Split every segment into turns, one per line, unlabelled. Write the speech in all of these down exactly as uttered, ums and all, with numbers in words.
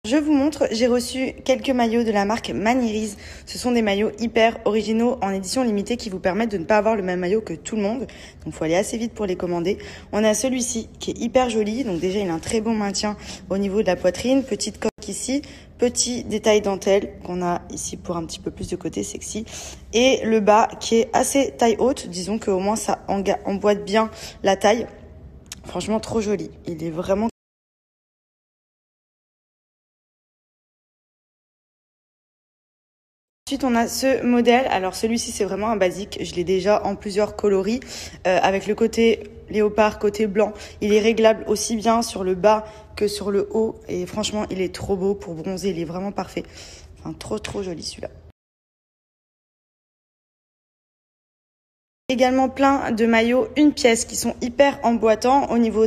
Je vous montre, j'ai reçu quelques maillots de la marque Manirise. Ce sont des maillots hyper originaux en édition limitée qui vous permettent de ne pas avoir le même maillot que tout le monde. Donc il faut aller assez vite pour les commander. On a celui-ci qui est hyper joli. Donc déjà il a un très bon maintien au niveau de la poitrine. Petite coque ici, petit détail dentelle qu'on a ici pour un petit peu plus de côté sexy. Et le bas qui est assez taille haute. Disons qu'au moins ça emboîte bien la taille. Franchement trop joli. Il est vraiment... Ensuite, on a ce modèle. Alors, celui-ci, c'est vraiment un basique. Je l'ai déjà en plusieurs coloris. Euh, avec le côté léopard, côté blanc. Il est réglable aussi bien sur le bas que sur le haut. Et franchement, il est trop beau pour bronzer. Il est vraiment parfait. Enfin, trop, trop joli celui-là. Également plein de maillots une pièce qui sont hyper emboîtants au niveau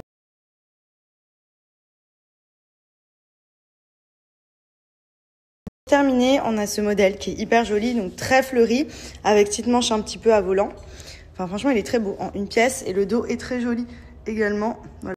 terminé, on a ce modèle qui est hyper joli, donc très fleuri, avec petite manche un petit peu à volant. Enfin, franchement, il est très beau en une pièce et le dos est très joli également. Voilà.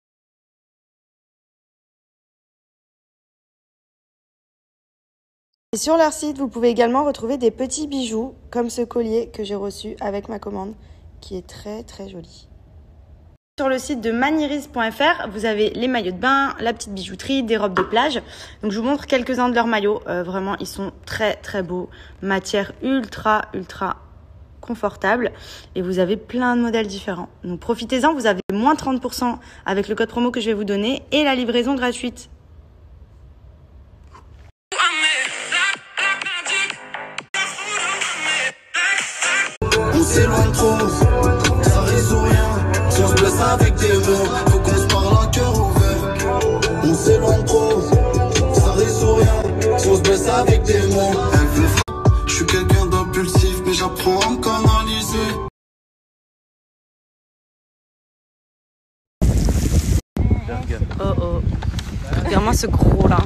Et sur leur site, vous pouvez également retrouver des petits bijoux comme ce collier que j'ai reçu avec ma commande, qui est très très joli. Sur le site de manirise point F R, vous avez les maillots de bain, la petite bijouterie, des robes de plage. Donc je vous montre quelques-uns de leurs maillots. Euh, vraiment, ils sont très très beaux. Matière ultra ultra confortable. Et vous avez plein de modèles différents. Donc profitez-en, vous avez moins trente pour cent avec le code promo que je vais vous donner et la livraison gratuite.
On s'éloigne trop, ça résout rien. Si on se blesse avec des mots, faut qu'on se parle à cœur ouvert. On s'éloigne trop, ça résout rien. Si on se blesse avec des mots, elle veut. Je suis quelqu'un d'impulsif, mais j'apprends à me canaliser.
Oh oh, regarde-moi ce gros là.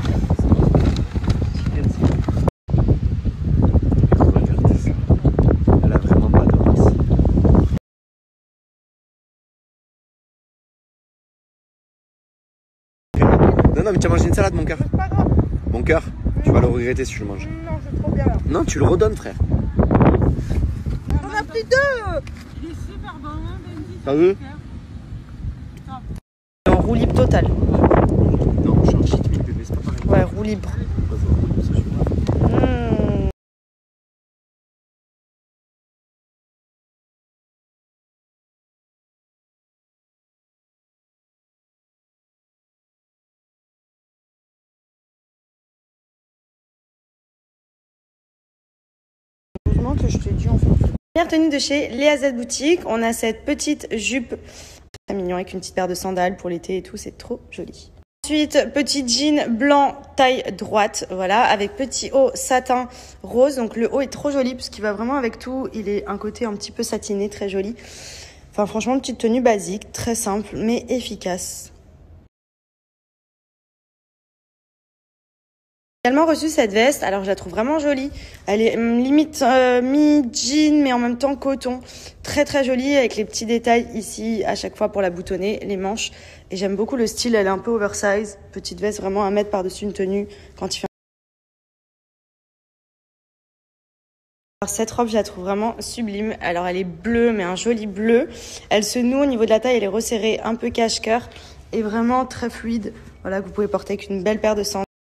Non, non, mais tu as mangé une salade, mon cœur.
C'est pas grave.
Mon cœur, tu vas le regretter si tu le manges.
Non, c'est trop bien là.
Non, tu le redonnes, frère.
On a pris deux.
Il est super bon, hein, Benji.
T'as vu?
En roue libre total.
Non, je suis en cheat meal, bébé, c'est pas pareil.
Ouais, roue libre. Mmh. Que je te dis en fait. Première tenue de chez Léa Z Boutique, on a cette petite jupe très mignon avec une petite paire de sandales pour l'été et tout, c'est trop joli. Ensuite, petit jean blanc taille droite, voilà, avec petit haut satin rose. Donc le haut est trop joli parce qu'il va vraiment avec tout. Il est un côté un petit peu satiné, très joli. Enfin franchement, petite tenue basique, très simple mais efficace. J'ai également reçu cette veste, alors je la trouve vraiment jolie. Elle est limite euh, mi-jean mais en même temps coton. Très très jolie avec les petits détails ici à chaque fois pour la boutonner, les manches. Et j'aime beaucoup le style, elle est un peu oversize. Petite veste vraiment à mettre par-dessus une tenue quand il fait. Alors cette robe je la trouve vraiment sublime. Alors elle est bleue mais un joli bleu. Elle se noue au niveau de la taille, elle est resserrée un peu cache-cœur et vraiment très fluide. Voilà que vous pouvez porter avec une belle paire de sandales.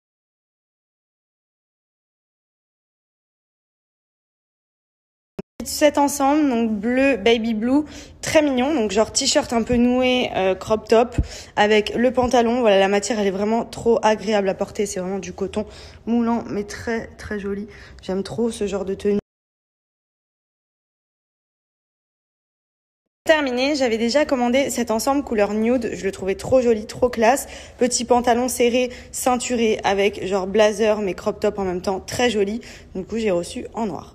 Cet ensemble, donc bleu, baby blue, très mignon, donc genre t-shirt un peu noué, euh, crop top, avec le pantalon. Voilà, la matière, elle est vraiment trop agréable à porter. C'est vraiment du coton moulant, mais très, très joli. J'aime trop ce genre de tenue. Terminé, j'avais déjà commandé cet ensemble couleur nude, je le trouvais trop joli, trop classe. Petit pantalon serré, ceinturé, avec genre blazer, mais crop top en même temps, très joli. Du coup, j'ai reçu en noir.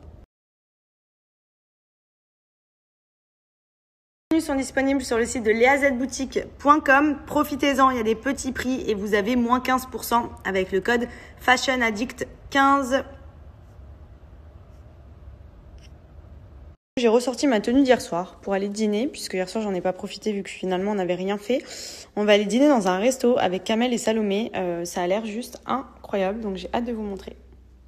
Les sont disponibles sur le site de léa z boutique point com. Profitez-en, il y a des petits prix et vous avez moins quinze pour cent avec le code fashion addict quinze. J'ai ressorti ma tenue d'hier soir pour aller dîner, puisque hier soir j'en ai pas profité vu que finalement on n'avait rien fait. On va aller dîner dans un resto avec Kamel et Salomé. Euh, ça a l'air juste incroyable, donc j'ai hâte de vous montrer.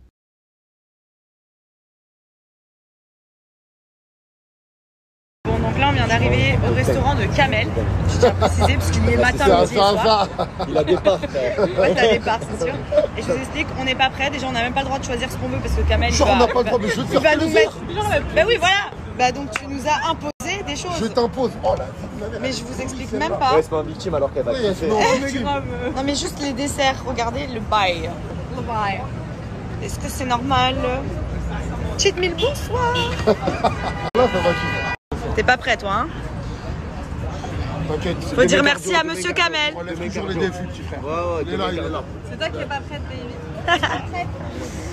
Bon, donc là on vient d'arriver au restaurant de Kamel. Je tiens à préciser parce qu'il y est matin, midi et soir.
Il a des parts, frère.
Ouais, t'as des parts, c'est sûr. Et je vous explique, on n'est pas prêt. Déjà, on n'a même pas le droit de choisir ce qu'on veut parce que Kamel, il
Genre,
va,
on n'a pas
il
le droit
va-
de je vais te
il va
faire
nous
plaisir.
mettre. Bah oui, voilà. Bah donc tu nous as imposé des choses.
Je t'impose. Oh là.
Mais je vous explique même pas.
Ouais, c'est pas un victime alors qu'elle va
Oui,
kiffer.
non,
Eh,
victime.
Non mais juste les desserts, regardez le bail. Le bail. Est-ce que c'est normal? Cheat meal, bonsoir.
Là, ça va kiffer.
T'es pas prêt toi, hein?
T'inquiète.
Faut dire merci à Monsieur Kamel.
On lève toujours les défis, petit frère.
Ouais, ouais,
Il est là, il est là.
C'est toi qui es pas prête, baby.